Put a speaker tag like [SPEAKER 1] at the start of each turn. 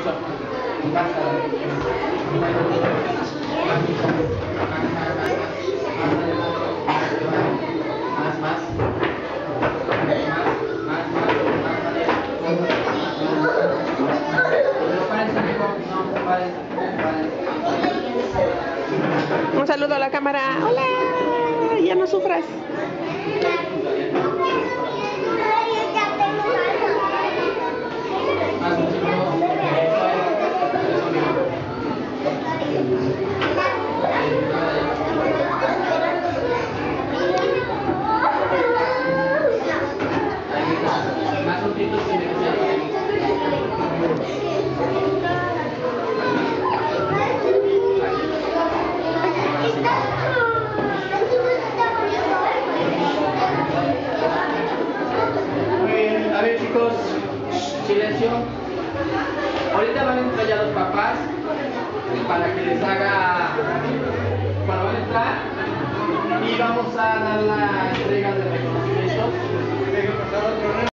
[SPEAKER 1] Eso. Más.
[SPEAKER 2] Un saludo a la cámara. Hola, ya no sufras.
[SPEAKER 1] A ver, chicos, silencio. Ahorita van a entrar ya los papás para que les haga. Bueno, van a entrar y vamos a dar la entrega de reconocimientos.